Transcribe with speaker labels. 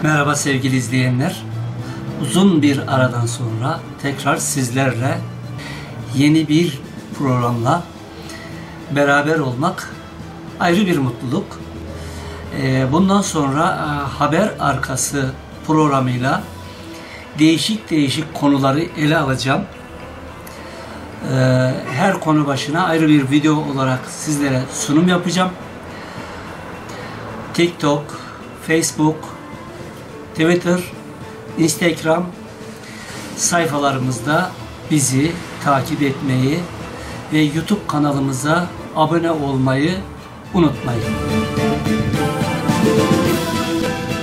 Speaker 1: Merhaba sevgili izleyenler. Uzun bir aradan sonra tekrar sizlerle yeni bir programla beraber olmak ayrı bir mutluluk. Bundan sonra haber arkası programıyla değişik konuları ele alacağım. Her konu başına ayrı bir video olarak sizlere sunum yapacağım. TikTok, Facebook, Twitter, Instagram sayfalarımızda bizi takip etmeyi ve YouTube kanalımıza abone olmayı unutmayın.